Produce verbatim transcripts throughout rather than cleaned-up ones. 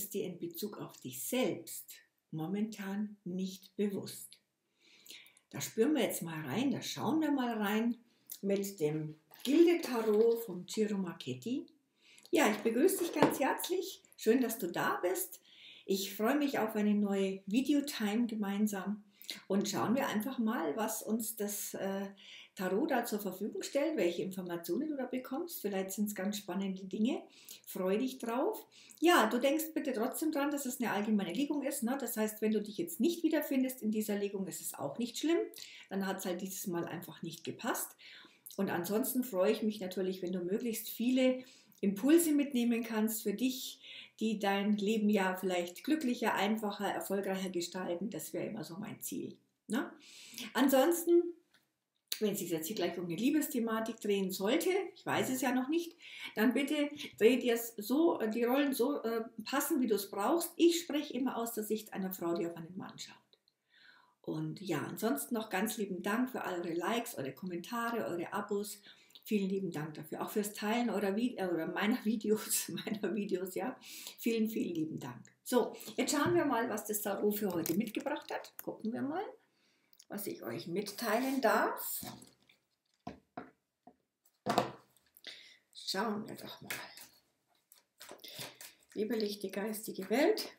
ist dir in Bezug auf dich selbst momentan nicht bewusst? Da spüren wir jetzt mal rein, da schauen wir mal rein mit dem Gilde-Tarot von Ciro Marchetti. Ja, ich begrüße dich ganz herzlich. Schön, dass du da bist. Ich freue mich auf eine neue Videotime gemeinsam. Und schauen wir einfach mal, was uns das äh, Tarot da zur Verfügung stellt, welche Informationen du da bekommst. Vielleicht sind es ganz spannende Dinge. Freu dich drauf. Ja, du denkst bitte trotzdem dran, dass es eine allgemeine Legung ist. Ne? Das heißt, wenn du dich jetzt nicht wiederfindest in dieser Legung, ist es auch nicht schlimm. Dann hat es halt dieses Mal einfach nicht gepasst. Und ansonsten freue ich mich natürlich, wenn du möglichst viele Impulse mitnehmen kannst für dich, die dein Leben ja vielleicht glücklicher, einfacher, erfolgreicher gestalten. Das wäre immer so mein Ziel. Ne? Ansonsten, wenn es sich jetzt hier gleich um eine Liebesthematik drehen sollte, ich weiß es ja noch nicht, dann bitte dreh dir so, die Rollen so äh, passen, wie du es brauchst. Ich spreche immer aus der Sicht einer Frau, die auf einen Mann schaut. Und ja, ansonsten noch ganz lieben Dank für all eure Likes, eure Kommentare, eure Abos. Vielen lieben Dank dafür. Auch fürs Teilen eurer Vide oder meiner Videos, meiner Videos, ja. Vielen, vielen lieben Dank. So, jetzt schauen wir mal, was das Tarot für heute mitgebracht hat. Gucken wir mal, was ich euch mitteilen darf. Schauen wir doch mal. Liebe lichte geistige Welt,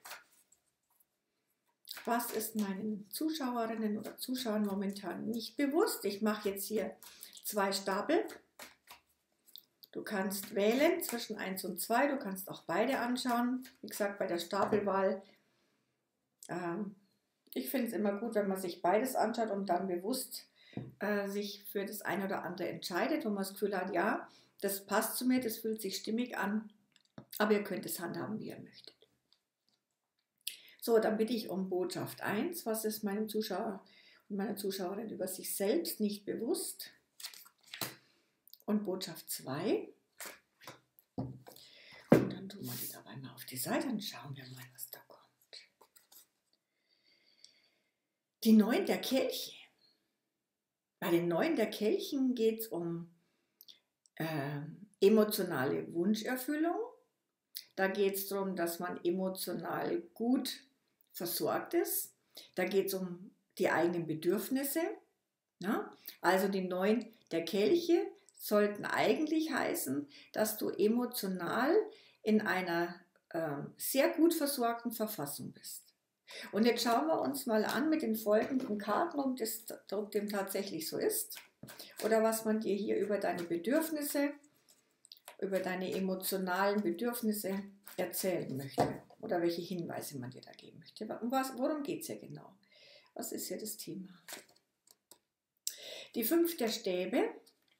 was ist meinen Zuschauerinnen oder Zuschauern momentan nicht bewusst? Ich mache jetzt hier zwei Stapel. Du kannst wählen zwischen eins und zwei, du kannst auch beide anschauen. Wie gesagt, bei der Stapelwahl, ähm, ich finde es immer gut, wenn man sich beides anschaut und dann bewusst äh, sich für das eine oder andere entscheidet, wo man das Gefühl hat, ja, das passt zu mir, das fühlt sich stimmig an, aber ihr könnt es handhaben, wie ihr möchtet. So, dann bitte ich um Botschaft eins. Was ist meinem Zuschauer und meiner Zuschauerin über sich selbst nicht bewusst? Und Botschaft zwei. Und dann tun wir die dabei mal auf die Seite und schauen wir mal, was da kommt. Die Neun der Kelche. Bei den Neun der Kelchen geht es um äh, emotionale Wunscherfüllung. Da geht es darum, dass man emotional gut versorgt ist. Da geht es um die eigenen Bedürfnisse. Ja? Also die Neun der Kelche sollten eigentlich heißen, dass du emotional in einer äh, sehr gut versorgten Verfassung bist. Und jetzt schauen wir uns mal an mit den folgenden Karten, ob, das, ob dem tatsächlich so ist oder was man dir hier über deine Bedürfnisse, über deine emotionalen Bedürfnisse erzählen möchte oder welche Hinweise man dir da geben möchte. Was, worum geht es hier genau? Was ist hier das Thema? Die Fünf der Stäbe.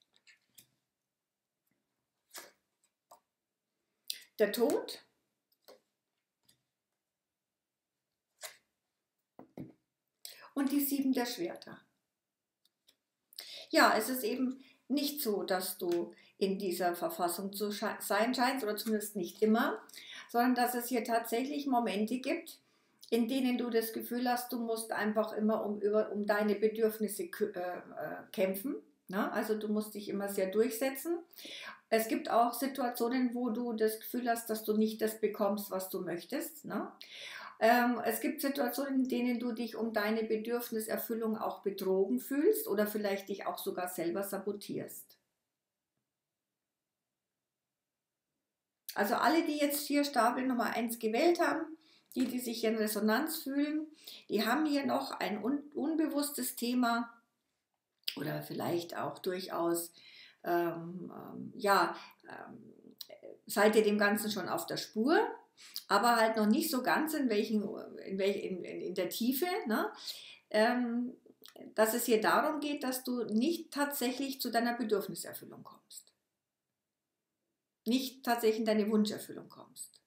Der Tod und die Sieben der Schwerter. Ja, es ist eben nicht so, dass du in dieser Verfassung zu sein scheinst, oder zumindest nicht immer, sondern dass es hier tatsächlich Momente gibt, in denen du das Gefühl hast, du musst einfach immer um, über, um deine Bedürfnisse äh, kämpfen. Na? Also du musst dich immer sehr durchsetzen. Es gibt auch Situationen, wo du das Gefühl hast, dass du nicht das bekommst, was du möchtest. Ne? Ähm, es gibt Situationen, in denen du dich um deine Bedürfniserfüllung auch betrogen fühlst oder vielleicht dich auch sogar selber sabotierst. Also alle, die jetzt hier Stapel Nummer eins gewählt haben, die, die sich in Resonanz fühlen, die haben hier noch ein un unbewusstes Thema oder vielleicht auch durchaus Ähm, ähm, ja, ähm, seid ihr dem Ganzen schon auf der Spur, aber halt noch nicht so ganz in, welchen, in, welch, in, in, in der Tiefe, ne? ähm, dass es hier darum geht, dass du nicht tatsächlich zu deiner Bedürfniserfüllung kommst. Nicht tatsächlich in deine Wunscherfüllung kommst.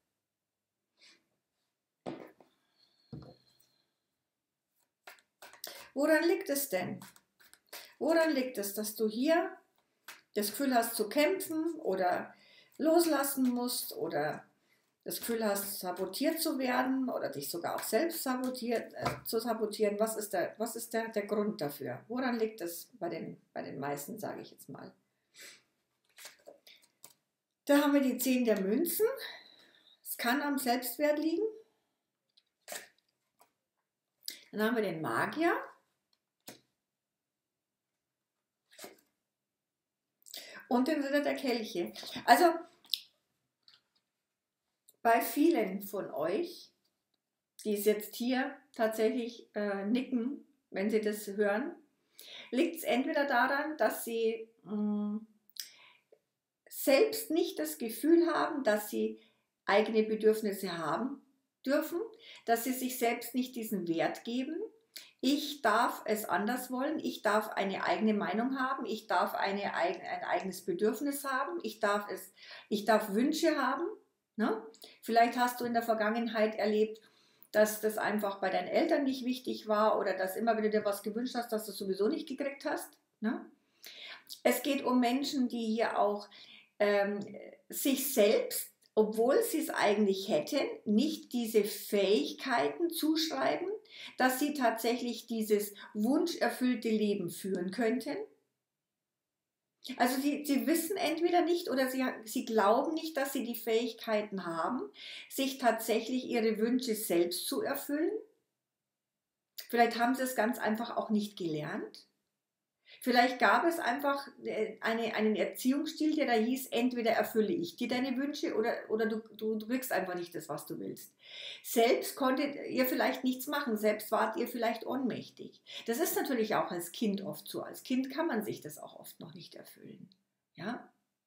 Woran liegt es denn? Woran liegt es, dass du hier das Gefühl hast zu kämpfen oder loslassen musst oder das Gefühl hast, sabotiert zu werden oder dich sogar auch selbst sabotiert, äh, zu sabotieren? Was ist, der, was ist der, der Grund dafür? Woran liegt es bei den, bei den meisten, sage ich jetzt mal? Da haben wir die Zehn der Münzen. Es kann am Selbstwert liegen. Dann haben wir den Magier. Und den Ritter der Kelche. Also bei vielen von euch, die es jetzt hier tatsächlich äh, nicken, wenn sie das hören, liegt es entweder daran, dass sie mh, selbst nicht das Gefühl haben, dass sie eigene Bedürfnisse haben dürfen, dass sie sich selbst nicht diesen Wert geben. Ich darf es anders wollen, ich darf eine eigene Meinung haben, ich darf eine, ein eigenes Bedürfnis haben, ich darf, es, ich darf Wünsche haben. Ne? Vielleicht hast du in der Vergangenheit erlebt, dass das einfach bei deinen Eltern nicht wichtig war oder dass immer, wenn du dir was gewünscht hast, dass du es sowieso nicht gekriegt hast. Ne? Es geht um Menschen, die hier auch ähm, sich selbst, obwohl sie es eigentlich hätten, nicht diese Fähigkeiten zuschreiben, dass sie tatsächlich dieses wunscherfüllte Leben führen könnten. Also sie, sie wissen entweder nicht oder sie, sie glauben nicht, dass sie die Fähigkeiten haben, sich tatsächlich ihre Wünsche selbst zu erfüllen. Vielleicht haben sie es ganz einfach auch nicht gelernt. Vielleicht gab es einfach eine, einen Erziehungsstil, der da hieß, entweder erfülle ich dir deine Wünsche oder, oder du, du, du kriegst einfach nicht das, was du willst. Selbst konntet ihr vielleicht nichts machen, selbst wart ihr vielleicht ohnmächtig. Das ist natürlich auch als Kind oft so. Als Kind kann man sich das auch oft noch nicht erfüllen. Ja?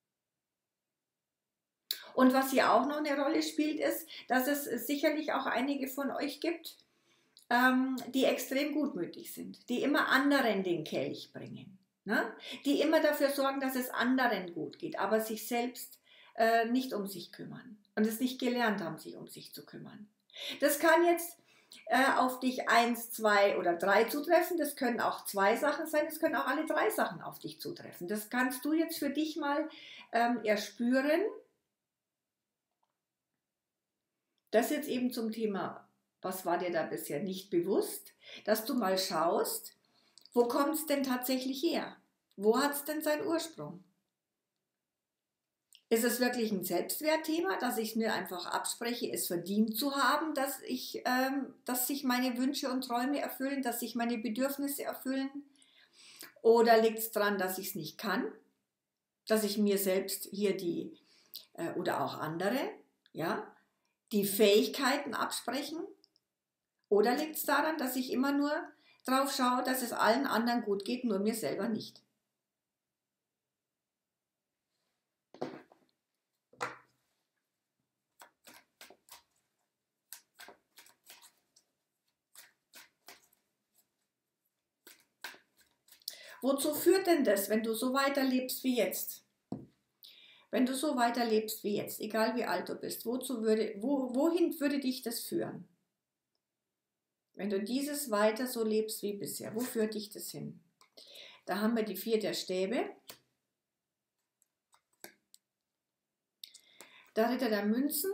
Und was hier auch noch eine Rolle spielt, ist, dass es sicherlich auch einige von euch gibt, die extrem gutmütig sind, die immer anderen den Kelch bringen, ne? Die immer dafür sorgen, dass es anderen gut geht, aber sich selbst äh, nicht um sich kümmern und es nicht gelernt haben, sich um sich zu kümmern. Das kann jetzt äh, auf dich eins, zwei oder drei zutreffen, das können auch zwei Sachen sein, das können auch alle drei Sachen auf dich zutreffen. Das kannst du jetzt für dich mal ähm, erspüren. Das jetzt eben zum Thema, was war dir da bisher nicht bewusst, dass du mal schaust, wo kommt es denn tatsächlich her? Wo hat es denn seinen Ursprung? Ist es wirklich ein Selbstwertthema, dass ich mir einfach abspreche, es verdient zu haben, dass, ich, ähm, dass sich meine Wünsche und Träume erfüllen, dass sich meine Bedürfnisse erfüllen? Oder liegt es daran, dass ich es nicht kann? Dass ich mir selbst hier die, äh, oder auch andere, ja, die Fähigkeiten absprechen? Oder liegt es daran, dass ich immer nur drauf schaue, dass es allen anderen gut geht, nur mir selber nicht? Wozu führt denn das, wenn du so weiterlebst wie jetzt? Wenn du so weiterlebst wie jetzt, egal wie alt du bist, wozu würde, wo, wohin würde dich das führen? Wenn du dieses weiter so lebst wie bisher, wo führt dich das hin? Da haben wir die vier der Stäbe, der Ritter der Münzen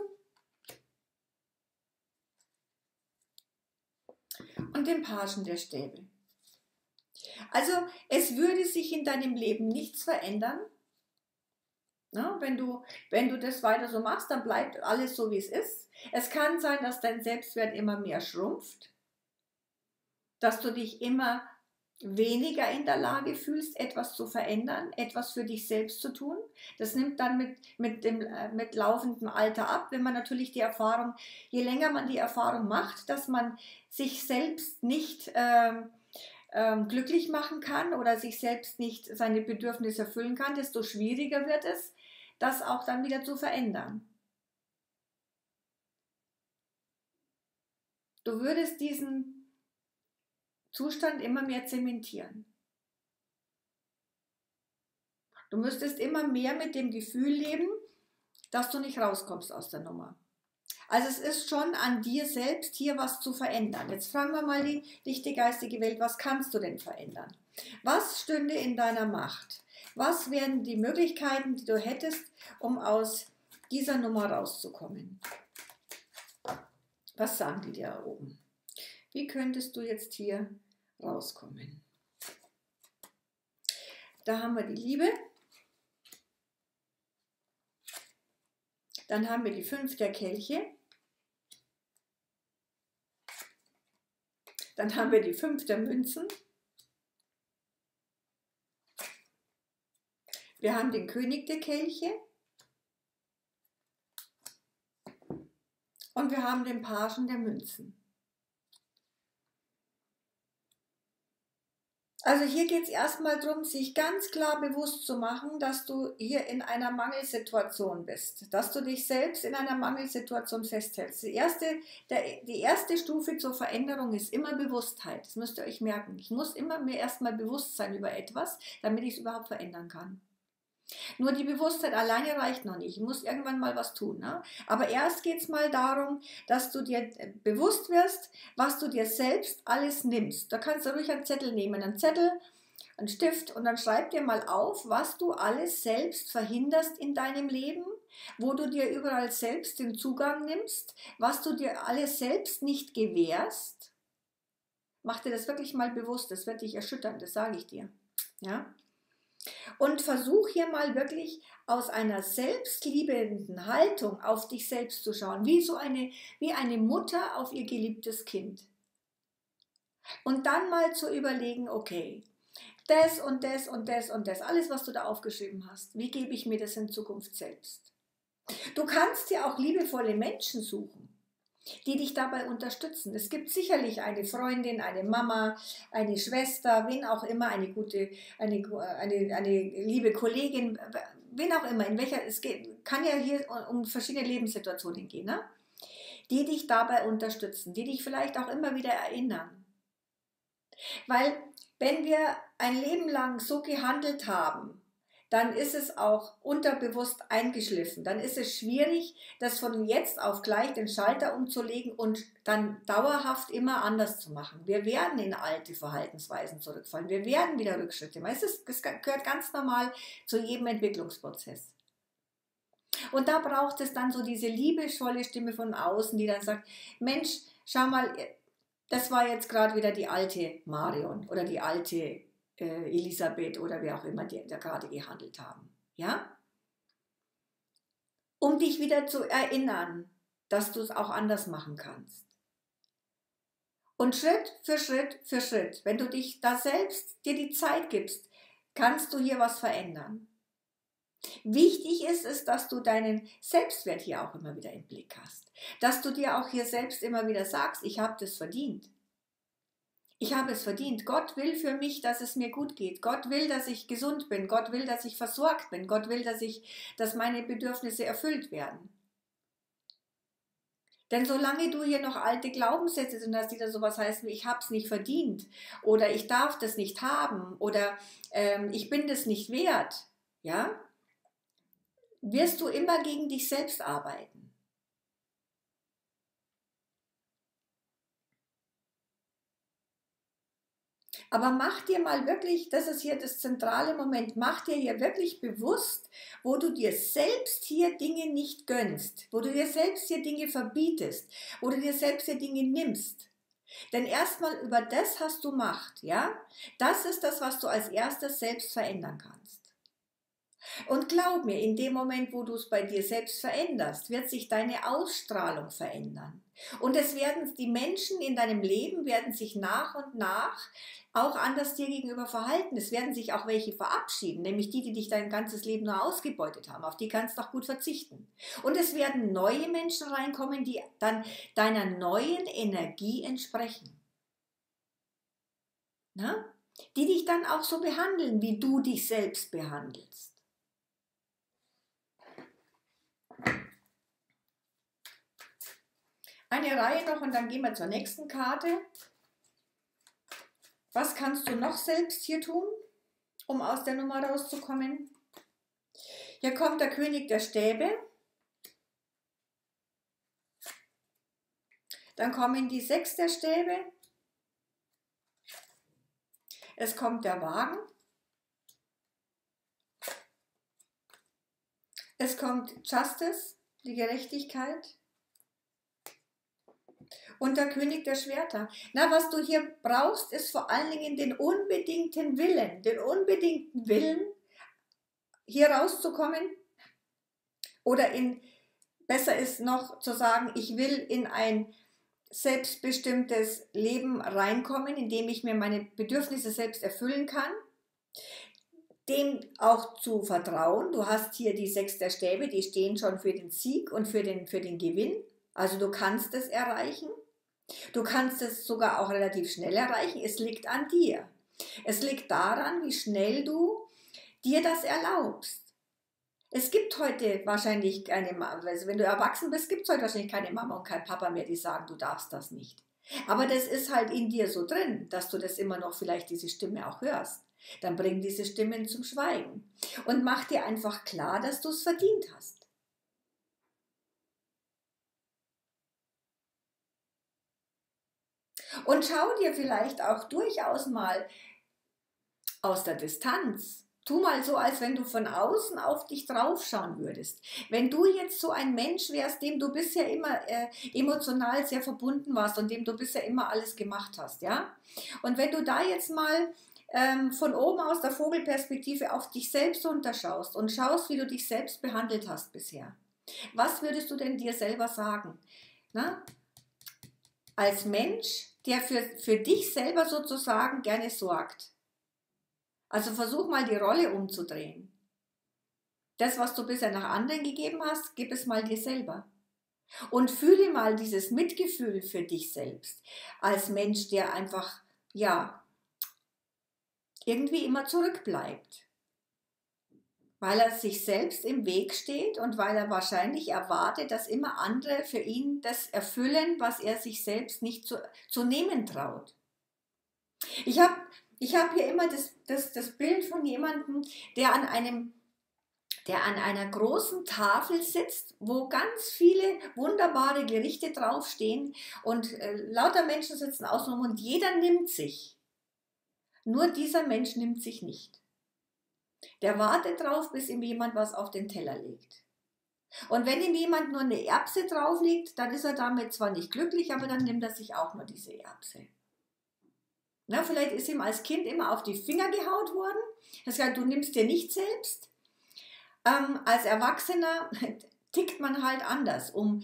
und den Pagen der Stäbe. Also es würde sich in deinem Leben nichts verändern. Na, wenn du, wenn du das weiter so machst, dann bleibt alles so, wie es ist. Es kann sein, dass dein Selbstwert immer mehr schrumpft, dass du dich immer weniger in der Lage fühlst, etwas zu verändern, etwas für dich selbst zu tun. Das nimmt dann mit, mit dem mit laufendem Alter ab, wenn man natürlich die Erfahrung, je länger man die Erfahrung macht, dass man sich selbst nicht ähm, ähm, glücklich machen kann oder sich selbst nicht seine Bedürfnisse erfüllen kann, desto schwieriger wird es, das auch dann wieder zu verändern. Du würdest diesen Zustand immer mehr zementieren. Du müsstest immer mehr mit dem Gefühl leben, dass du nicht rauskommst aus der Nummer. Also es ist schon an dir selbst, hier was zu verändern. Jetzt fragen wir mal die dichte geistige Welt, was kannst du denn verändern? Was stünde in deiner Macht? Was wären die Möglichkeiten, die du hättest, um aus dieser Nummer rauszukommen? Was sagen die dir da oben? Wie könntest du jetzt hier rauskommen? Da haben wir die Liebe. Dann haben wir die fünf der Kelche. Dann haben wir die fünf der Münzen. Wir haben den König der Kelche. Und wir haben den Pagen der Münzen. Also hier geht es erstmal darum, sich ganz klar bewusst zu machen, dass du hier in einer Mangelsituation bist, dass du dich selbst in einer Mangelsituation festhältst. Die erste, der, die erste Stufe zur Veränderung ist immer Bewusstheit. Das müsst ihr euch merken. Ich muss immer mir erstmal bewusst sein über etwas, damit ich es überhaupt verändern kann. Nur die Bewusstheit alleine reicht noch nicht. Ich muss irgendwann mal was tun. Ne? Aber erst geht es mal darum, dass du dir bewusst wirst, was du dir selbst alles nimmst. Da kannst du ruhig einen Zettel nehmen, einen Zettel, einen Stift und dann schreib dir mal auf, was du alles selbst verhinderst in deinem Leben, wo du dir überall selbst den Zugang nimmst, was du dir alles selbst nicht gewährst. Mach dir das wirklich mal bewusst, das wird dich erschüttern, das sage ich dir. Ja? Und versuch hier mal wirklich aus einer selbstliebenden Haltung auf dich selbst zu schauen, wie so eine, wie eine Mutter auf ihr geliebtes Kind. Und dann mal zu überlegen, okay, das und das und das und das, alles was du da aufgeschrieben hast, wie gebe ich mir das in Zukunft selbst? Du kannst dir auch liebevolle Menschen suchen, die dich dabei unterstützen. Es gibt sicherlich eine Freundin, eine Mama, eine Schwester, wen auch immer, eine gute, eine, eine, eine liebe Kollegin, wen auch immer, in welcher, es geht, kann ja hier um verschiedene Lebenssituationen gehen, ne? Die dich dabei unterstützen, die dich vielleicht auch immer wieder erinnern. Weil wenn wir ein Leben lang so gehandelt haben, dann ist es auch unterbewusst eingeschliffen. Dann ist es schwierig, das von jetzt auf gleich den Schalter umzulegen und dann dauerhaft immer anders zu machen. Wir werden in alte Verhaltensweisen zurückfallen. Wir werden wieder Rückschritte machen. Es ist, das gehört ganz normal zu jedem Entwicklungsprozess. Und da braucht es dann so diese liebevolle Stimme von außen, die dann sagt, Mensch, schau mal, das war jetzt gerade wieder die alte Marion oder die alte Elisabeth oder wer auch immer, die da gerade gehandelt haben. Ja? Um dich wieder zu erinnern, dass du es auch anders machen kannst. Und Schritt für Schritt für Schritt, wenn du dich da selbst dir die Zeit gibst, kannst du hier was verändern. Wichtig ist es, dass du deinen Selbstwert hier auch immer wieder im Blick hast. Dass du dir auch hier selbst immer wieder sagst, ich habe das verdient. Ich habe es verdient. Gott will für mich, dass es mir gut geht. Gott will, dass ich gesund bin. Gott will, dass ich versorgt bin. Gott will, dass, ich, dass meine Bedürfnisse erfüllt werden. Denn solange du hier noch alte Glaubenssätze drin hast, die da sowas heißen wie ich habe es nicht verdient oder ich darf das nicht haben oder ähm, ich bin das nicht wert, ja, wirst du immer gegen dich selbst arbeiten. Aber mach dir mal wirklich, das ist hier das zentrale Moment, mach dir hier wirklich bewusst, wo du dir selbst hier Dinge nicht gönnst, wo du dir selbst hier Dinge verbietest, wo du dir selbst hier Dinge nimmst. Denn erstmal über das hast du Macht, ja? Das ist das, was du als erstes selbst verändern kannst. Und glaub mir, in dem Moment, wo du es bei dir selbst veränderst, wird sich deine Ausstrahlung verändern. Und es werden die Menschen in deinem Leben werden sich nach und nach auch anders dir gegenüber verhalten. Es werden sich auch welche verabschieden, nämlich die, die dich dein ganzes Leben nur ausgebeutet haben. Auf die kannst du auch gut verzichten. Und es werden neue Menschen reinkommen, die dann deiner neuen Energie entsprechen. Na? Die dich dann auch so behandeln, wie du dich selbst behandelst. Eine Reihe noch und dann gehen wir zur nächsten Karte. Was kannst du noch selbst hier tun, um aus der Nummer rauszukommen? Hier kommt der König der Stäbe. Dann kommen die sechs der Stäbe. Es kommt der Wagen. Es kommt Justice, die Gerechtigkeit. Und der König der Schwerter. Na, was du hier brauchst, ist vor allen Dingen den unbedingten Willen. Den unbedingten Willen, hier rauszukommen oder in besser ist noch zu sagen, ich will in ein selbstbestimmtes Leben reinkommen, in dem ich mir meine Bedürfnisse selbst erfüllen kann, dem auch zu vertrauen. Du hast hier die sechs der Stäbe, die stehen schon für den Sieg und für den, für den Gewinn. Also du kannst es erreichen. Du kannst es sogar auch relativ schnell erreichen. Es liegt an dir. Es liegt daran, wie schnell du dir das erlaubst. Es gibt heute wahrscheinlich keine Mama, also wenn du erwachsen bist, gibt es heute wahrscheinlich keine Mama und kein Papa mehr, die sagen, du darfst das nicht. Aber das ist halt in dir so drin, dass du das immer noch vielleicht diese Stimme auch hörst. Dann bring diese Stimmen zum Schweigen und mach dir einfach klar, dass du es verdient hast. Und schau dir vielleicht auch durchaus mal aus der Distanz. Tu mal so, als wenn du von außen auf dich draufschauen würdest. Wenn du jetzt so ein Mensch wärst, dem du bisher immer äh, emotional sehr verbunden warst und dem du bisher immer alles gemacht hast, ja? Und wenn du da jetzt mal ähm, von oben aus der Vogelperspektive auf dich selbst unterschaust und schaust, wie du dich selbst behandelt hast bisher, was würdest du denn dir selber sagen? Na? Als Mensch, der für, für dich selber sozusagen gerne sorgt. Also versuch mal die Rolle umzudrehen. Das, was du bisher nach anderen gegeben hast, gib es mal dir selber. Und fühle mal dieses Mitgefühl für dich selbst. Als Mensch, der einfach, ja, irgendwie immer zurückbleibt. Weil er sich selbst im Weg steht und weil er wahrscheinlich erwartet, dass immer andere für ihn das erfüllen, was er sich selbst nicht zu, zu nehmen traut. Ich habe Ich habe hier immer das, das, das Bild von jemandem, der an, einem, der an einer großen Tafel sitzt, wo ganz viele wunderbare Gerichte draufstehen und äh, lauter Menschen sitzen außenrum und jeder nimmt sich. Nur dieser Mensch nimmt sich nicht. Der wartet drauf, bis ihm jemand was auf den Teller legt. Und wenn ihm jemand nur eine Erbse drauf legt, dann ist er damit zwar nicht glücklich, aber dann nimmt er sich auch nur diese Erbse. Na, vielleicht ist ihm als Kind immer auf die Finger gehaut worden. Das heißt, du nimmst dir nicht selbst. Ähm, als Erwachsener tickt man halt anders. Um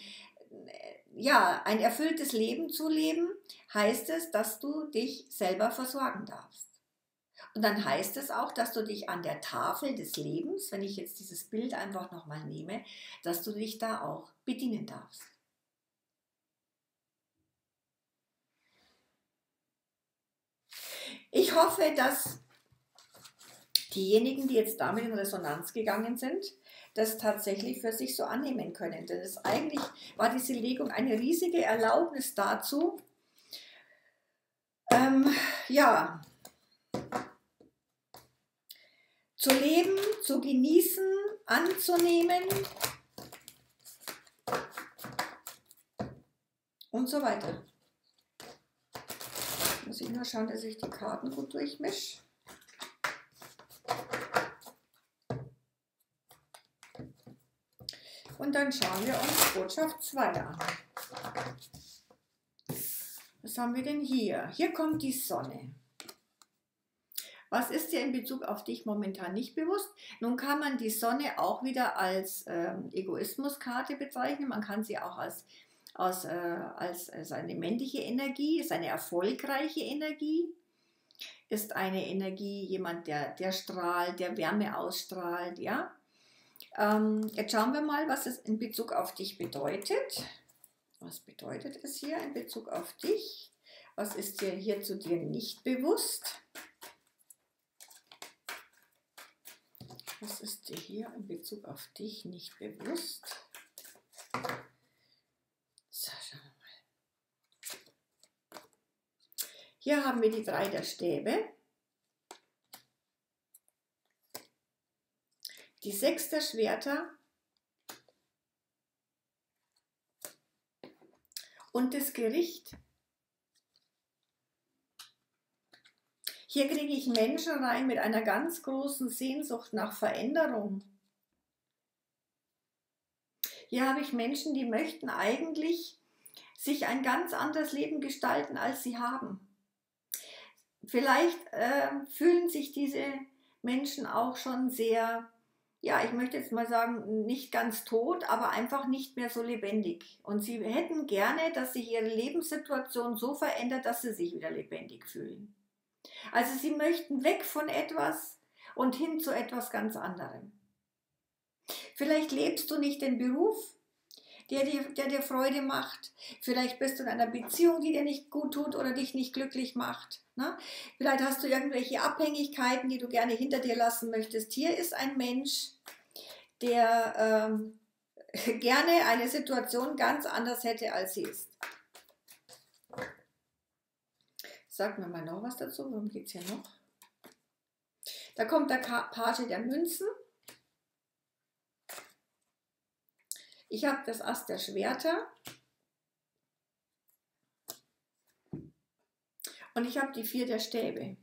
ja, ein erfülltes Leben zu leben, heißt es, dass du dich selber versorgen darfst. Und dann heißt es auch, dass du dich an der Tafel des Lebens, wenn ich jetzt dieses Bild einfach nochmal nehme, dass du dich da auch bedienen darfst. Ich hoffe, dass diejenigen, die jetzt damit in Resonanz gegangen sind, das tatsächlich für sich so annehmen können. Denn es eigentlich war diese Legung eine riesige Erlaubnis dazu, ähm, ja, zu leben, zu genießen, anzunehmen und so weiter. Muss ich nur schauen, dass ich die Karten gut durchmische. Und dann schauen wir uns Botschaft zwei an. Was haben wir denn hier? Hier kommt die Sonne. Was ist dir in Bezug auf dich momentan nicht bewusst? Nun kann man die Sonne auch wieder als ähm, Egoismuskarte bezeichnen. Man kann sie auch als Aus, äh, als, als eine männliche Energie, ist eine erfolgreiche Energie, ist eine Energie, jemand, der, der strahlt, der Wärme ausstrahlt, ja. Ähm, jetzt schauen wir mal, was es in Bezug auf dich bedeutet. Was bedeutet es hier in Bezug auf dich? Was ist dir hier zu dir nicht bewusst? Was ist dir hier in Bezug auf dich nicht bewusst? So, schauen wir mal. Hier haben wir die drei der Stäbe, die sechs der Schwerter und das Gericht. Hier kriege ich Menschen rein mit einer ganz großen Sehnsucht nach Veränderung. Hier habe ich Menschen, die möchten eigentlich sich ein ganz anderes Leben gestalten, als sie haben. Vielleicht äh, fühlen sich diese Menschen auch schon sehr ja, ich möchte jetzt mal sagen, nicht ganz tot, aber einfach nicht mehr so lebendig. Und sie hätten gerne, dass sich ihre Lebenssituation so verändert, dass sie sich wieder lebendig fühlen. Also sie möchten weg von etwas und hin zu etwas ganz anderem. Vielleicht lebst du nicht den Beruf, der dir, der dir Freude macht. Vielleicht bist du in einer Beziehung, die dir nicht gut tut oder dich nicht glücklich macht. Ne? Vielleicht hast du irgendwelche Abhängigkeiten, die du gerne hinter dir lassen möchtest. Hier ist ein Mensch, der ähm, gerne eine Situation ganz anders hätte, als sie ist. Sag mir mal noch was dazu. Worum geht es hier noch? Da kommt der Page der Münzen. Ich habe das Ass der Schwerter und ich habe die Vier der Stäbe.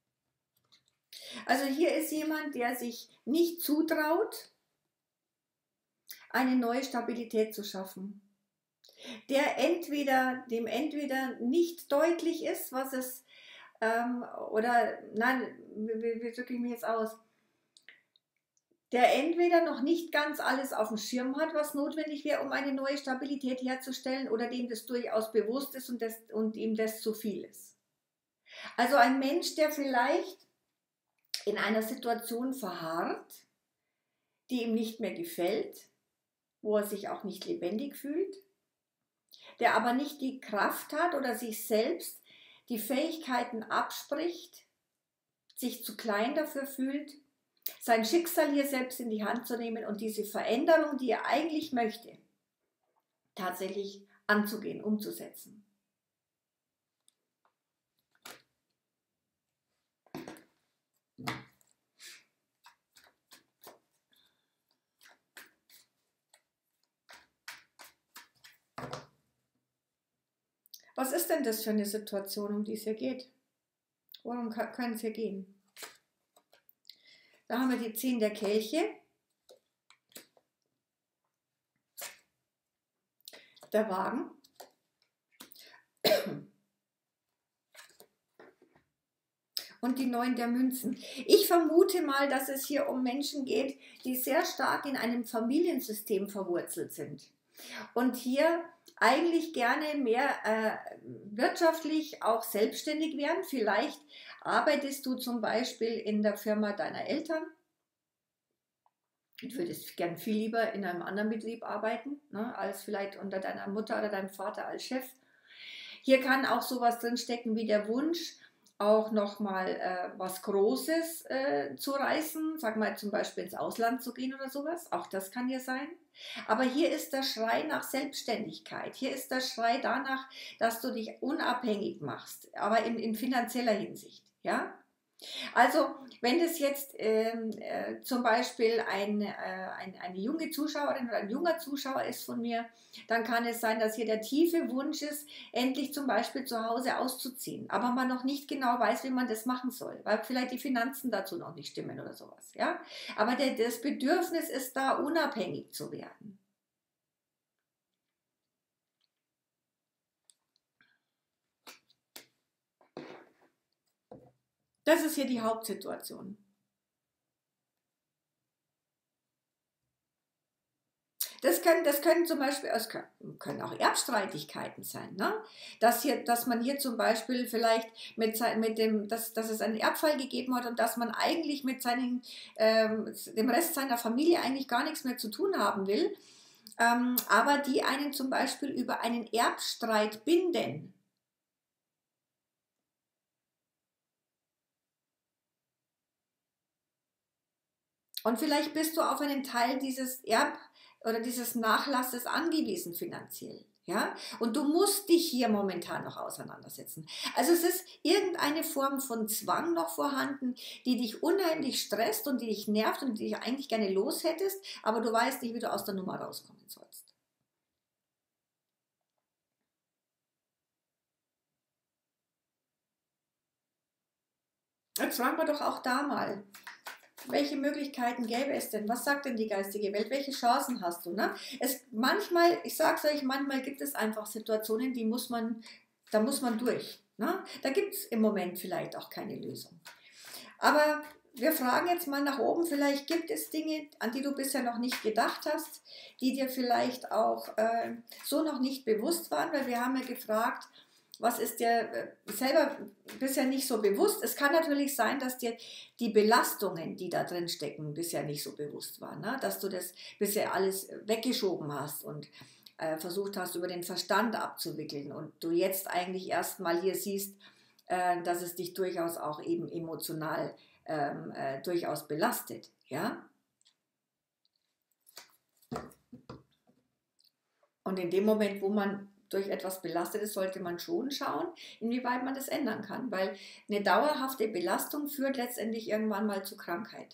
Also hier ist jemand, der sich nicht zutraut, eine neue Stabilität zu schaffen. Der entweder, dem entweder nicht deutlich ist, was es, ähm, oder, nein, wie, wie drücke ich mich jetzt aus? Der entweder noch nicht ganz alles auf dem Schirm hat, was notwendig wäre, um eine neue Stabilität herzustellen, oder dem das durchaus bewusst ist und, das, und ihm das zu viel ist. Also ein Mensch, der vielleicht in einer Situation verharrt, die ihm nicht mehr gefällt, wo er sich auch nicht lebendig fühlt, der aber nicht die Kraft hat oder sich selbst die Fähigkeiten abspricht, sich zu klein dafür fühlt, sein Schicksal hier selbst in die Hand zu nehmen und diese Veränderung, die er eigentlich möchte, tatsächlich anzugehen, umzusetzen. Was ist denn das für eine Situation, um die es hier geht? Worum kann es hier gehen? Da haben wir die Zehn der Kelche, der Wagen und die Neun der Münzen. Ich vermute mal, dass es hier um Menschen geht, die sehr stark in einem Familiensystem verwurzelt sind und hier eigentlich gerne mehr äh, wirtschaftlich auch selbstständig wären. Vielleicht arbeitest du zum Beispiel in der Firma deiner Eltern. Du würdest gern viel lieber in einem anderen Betrieb arbeiten, ne, als vielleicht unter deiner Mutter oder deinem Vater als Chef. Hier kann auch sowas drinstecken wie der Wunsch, auch nochmal äh, was Großes äh, zu reißen, sag mal zum Beispiel ins Ausland zu gehen oder sowas, auch das kann hier sein. Aber hier ist der Schrei nach Selbstständigkeit, hier ist der Schrei danach, dass du dich unabhängig machst, aber in, in finanzieller Hinsicht, ja. Also, wenn das jetzt ähm, äh, zum Beispiel ein, äh, ein, eine junge Zuschauerin oder ein junger Zuschauer ist von mir, dann kann es sein, dass hier der tiefe Wunsch ist, endlich zum Beispiel zu Hause auszuziehen, aber man noch nicht genau weiß, wie man das machen soll, weil vielleicht die Finanzen dazu noch nicht stimmen oder sowas. Ja? Aber der, das Bedürfnis ist da, unabhängig zu werden. Das ist hier die Hauptsituation. Das können, das können zum Beispiel, es können auch Erbstreitigkeiten sein, ne? Dass, hier, dass man hier zum Beispiel vielleicht mit, mit dem, dass, dass es einen Erbfall gegeben hat und dass man eigentlich mit seinen, ähm, dem Rest seiner Familie eigentlich gar nichts mehr zu tun haben will, ähm, aber die einen zum Beispiel über einen Erbstreit binden. Und vielleicht bist du auf einen Teil dieses Erb- oder dieses Nachlasses angewiesen finanziell. Ja? Und du musst dich hier momentan noch auseinandersetzen. Also es ist irgendeine Form von Zwang noch vorhanden, die dich unheimlich stresst und die dich nervt und die dich eigentlich gerne los hättest, aber du weißt nicht, wie du aus der Nummer rauskommen sollst. Jetzt fragen wir doch auch da mal. Welche Möglichkeiten gäbe es denn? Was sagt denn die geistige Welt? Welche Chancen hast du? Ne? Es, manchmal, ich sage es euch, manchmal gibt es einfach Situationen, die muss man, da muss man durch. Ne? Da gibt es im Moment vielleicht auch keine Lösung. Aber wir fragen jetzt mal nach oben, vielleicht gibt es Dinge, an die du bisher noch nicht gedacht hast, die dir vielleicht auch äh, so noch nicht bewusst waren, weil wir haben ja gefragt, was ist dir selber bisher nicht so bewusst? Es kann natürlich sein, dass dir die Belastungen, die da drin stecken, bisher nicht so bewusst waren, ne? Dass du das bisher alles weggeschoben hast und äh, versucht hast, über den Verstand abzuwickeln und du jetzt eigentlich erstmal hier siehst, äh, dass es dich durchaus auch eben emotional ähm, äh, durchaus belastet, ja? Und in dem Moment, wo man durch etwas belastet ist, sollte man schon schauen, inwieweit man das ändern kann, weil eine dauerhafte Belastung führt letztendlich irgendwann mal zu Krankheit.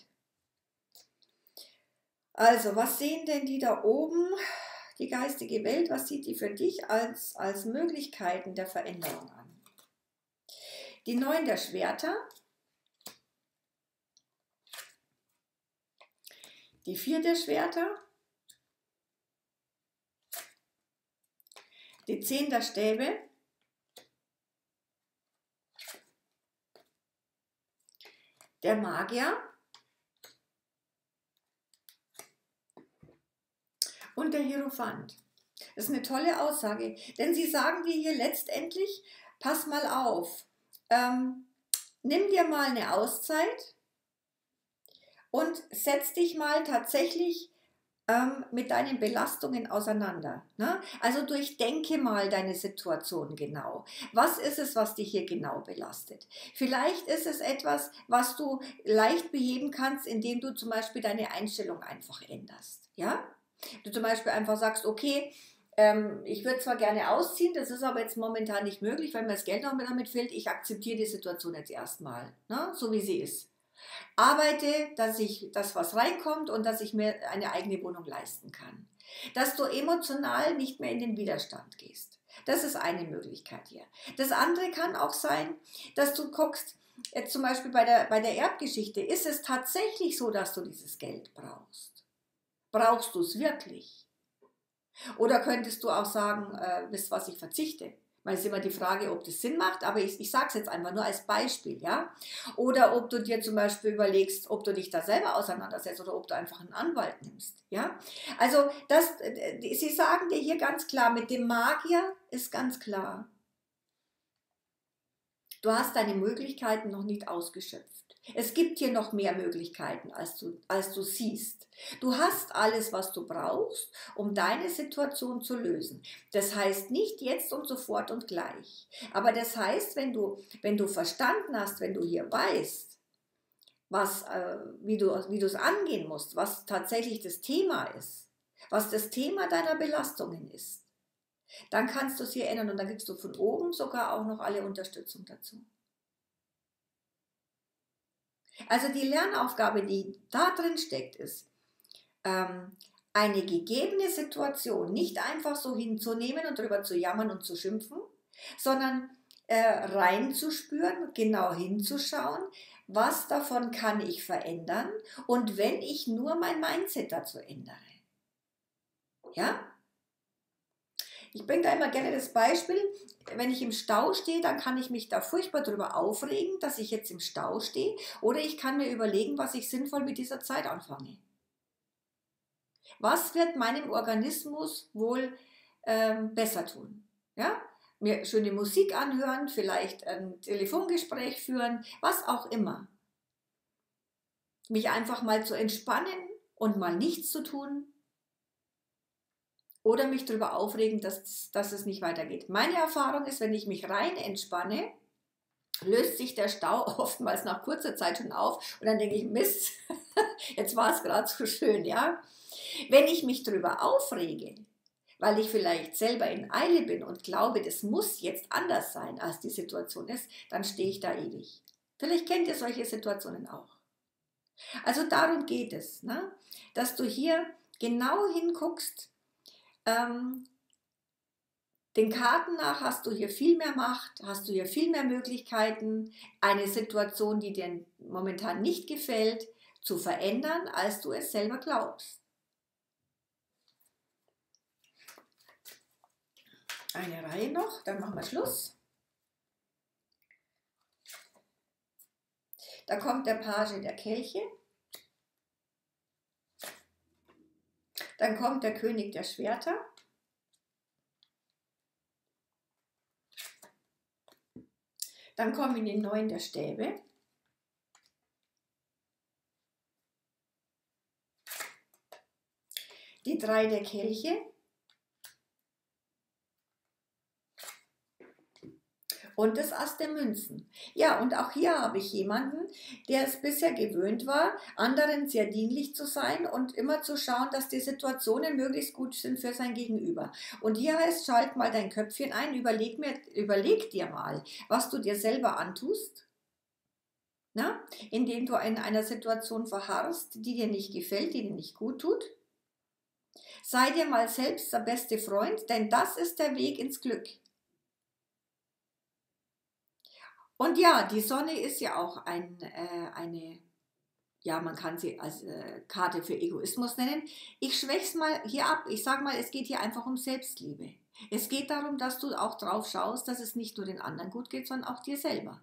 Also, was sehen denn die da oben, die geistige Welt, was sieht die für dich als, als Möglichkeiten der Veränderung an? Die Neun der Schwerter, die Vier der Schwerter, die Zehn der Stäbe, der Magier und der Hierophant. Das ist eine tolle Aussage, denn sie sagen dir hier letztendlich, pass mal auf, ähm, nimm dir mal eine Auszeit und setz dich mal tatsächlich ähm, mit deinen Belastungen auseinander. Ne? Also durchdenke mal deine Situation genau. Was ist es, was dich hier genau belastet? Vielleicht ist es etwas, was du leicht beheben kannst, indem du zum Beispiel deine Einstellung einfach änderst. Ja? Du zum Beispiel einfach sagst, okay, ähm, ich würde zwar gerne ausziehen, das ist aber jetzt momentan nicht möglich, weil mir das Geld noch damit fehlt. Ich akzeptiere die Situation jetzt erstmal, ne? So wie sie ist. Arbeite, dass ich das, was reinkommt und dass ich mir eine eigene Wohnung leisten kann. Dass du emotional nicht mehr in den Widerstand gehst. Das ist eine Möglichkeit hier. Das andere kann auch sein, dass du guckst, jetzt zum Beispiel bei der, bei der Erbgeschichte, ist es tatsächlich so, dass du dieses Geld brauchst? Brauchst du es wirklich? Oder könntest du auch sagen, äh, wisst was, ich verzichte? Weil es ist immer die Frage, ob das Sinn macht, aber ich, ich sage es jetzt einfach nur als Beispiel, ja. Oder ob du dir zum Beispiel überlegst, ob du dich da selber auseinandersetzt oder ob du einfach einen Anwalt nimmst, ja. Also das, sie sagen dir hier ganz klar, mit dem Magier ist ganz klar, du hast deine Möglichkeiten noch nicht ausgeschöpft. Es gibt hier noch mehr Möglichkeiten, als du, als du siehst. Du hast alles, was du brauchst, um deine Situation zu lösen. Das heißt nicht jetzt und sofort und gleich. Aber das heißt, wenn du, wenn du verstanden hast, wenn du hier weißt, was, äh, wie du, wie du es angehen musst, was tatsächlich das Thema ist, was das Thema deiner Belastungen ist, dann kannst du es hier ändern und dann kriegst du von oben sogar auch noch alle Unterstützung dazu. Also die Lernaufgabe, die da drin steckt, ist, ähm, eine gegebene Situation nicht einfach so hinzunehmen und darüber zu jammern und zu schimpfen, sondern äh, reinzuspüren, genau hinzuschauen, was davon kann ich verändern und wenn ich nur mein Mindset dazu ändere. Ja? Ich bringe da immer gerne das Beispiel, wenn ich im Stau stehe, dann kann ich mich da furchtbar darüber aufregen, dass ich jetzt im Stau stehe, oder ich kann mir überlegen, was ich sinnvoll mit dieser Zeit anfange. Was wird meinem Organismus wohl ähm, besser tun? Ja? Mir schöne Musik anhören, vielleicht ein Telefongespräch führen, was auch immer. Mich einfach mal zu entspannen und mal nichts zu tun. Oder mich darüber aufregen, dass, dass es nicht weitergeht. Meine Erfahrung ist, wenn ich mich rein entspanne, löst sich der Stau oftmals nach kurzer Zeit schon auf und dann denke ich, Mist, jetzt war es gerade so schön, ja. Wenn ich mich darüber aufrege, weil ich vielleicht selber in Eile bin und glaube, das muss jetzt anders sein, als die Situation ist, dann stehe ich da ewig. Vielleicht kennt ihr solche Situationen auch. Also darum geht es, ne? Dass du hier genau hinguckst. Ähm, den Karten nach hast du hier viel mehr Macht, hast du hier viel mehr Möglichkeiten, eine Situation, die dir momentan nicht gefällt, zu verändern, als du es selber glaubst. Eine Reihe noch, dann machen wir Schluss. Da kommt der Page der Kelche. Dann kommt der König der Schwerter. Dann kommen die Neun der Stäbe. Die Drei der Kelche. Und das Ass der Münzen. Ja, und auch hier habe ich jemanden, der es bisher gewöhnt war, anderen sehr dienlich zu sein und immer zu schauen, dass die Situationen möglichst gut sind für sein Gegenüber. Und hier heißt, schalt mal dein Köpfchen ein, überleg, mir, überleg dir mal, was du dir selber antust, na? Indem du in einer Situation verharrst, die dir nicht gefällt, die dir nicht gut tut. Sei dir mal selbst der beste Freund, denn das ist der Weg ins Glück. Und ja, die Sonne ist ja auch ein, äh, eine, ja, man kann sie als äh, Karte für Egoismus nennen. Ich schwäche es mal hier ab. Ich sage mal, es geht hier einfach um Selbstliebe. Es geht darum, dass du auch drauf schaust, dass es nicht nur den anderen gut geht, sondern auch dir selber.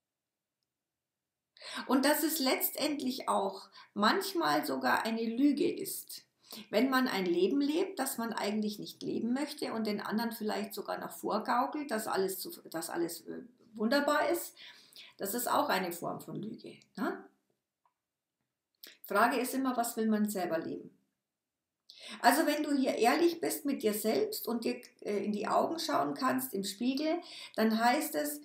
Und dass es letztendlich auch manchmal sogar eine Lüge ist, wenn man ein Leben lebt, das man eigentlich nicht leben möchte und den anderen vielleicht sogar noch vorgaukelt, dass alles, zu, dass alles äh, wunderbar ist. Das ist auch eine Form von Lüge. Ne? Frage ist immer, was will man selber leben? Also wenn du hier ehrlich bist mit dir selbst und dir äh, in die Augen schauen kannst im Spiegel, dann heißt es,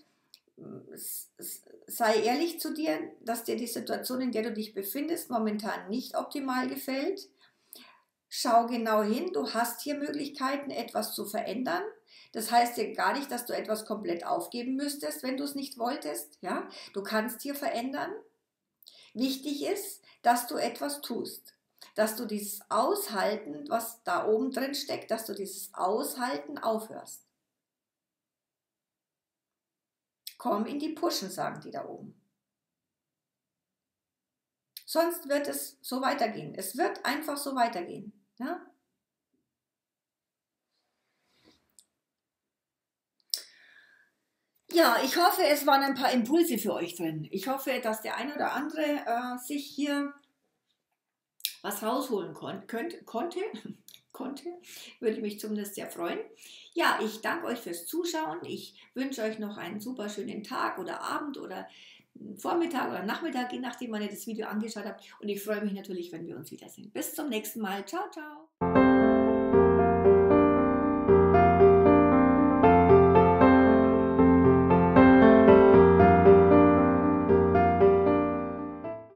sei ehrlich zu dir, dass dir die Situation, in der du dich befindest, momentan nicht optimal gefällt. Schau genau hin, du hast hier Möglichkeiten, etwas zu verändern. Das heißt ja gar nicht, dass du etwas komplett aufgeben müsstest, wenn du es nicht wolltest. Ja? Du kannst hier verändern. Wichtig ist, dass du etwas tust. Dass du dieses Aushalten, was da oben drin steckt, dass du dieses Aushalten aufhörst. Komm in die Puschen, sagen die da oben. Sonst wird es so weitergehen. Es wird einfach so weitergehen. Ja? Ja, ich hoffe, es waren ein paar Impulse für euch drin. Ich hoffe, dass der ein oder andere äh, sich hier was rausholen kon könnt, konnte. konnte. Würde mich zumindest sehr freuen. Ja, ich danke euch fürs Zuschauen. Ich wünsche euch noch einen super schönen Tag oder Abend oder Vormittag oder Nachmittag, je nachdem, wann ihr das Video angeschaut habt. Und ich freue mich natürlich, wenn wir uns wiedersehen. Bis zum nächsten Mal. Ciao, ciao.